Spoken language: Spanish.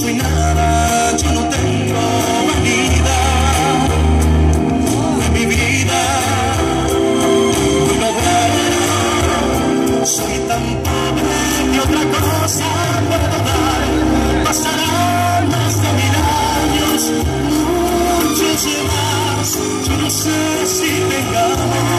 soy nada, yo no tengo venida de mi vida. No bueno, soy tan pobre que otra cosa puedo dar. Pasarán más de 1000 años, muchos más. Yo no sé si tengamos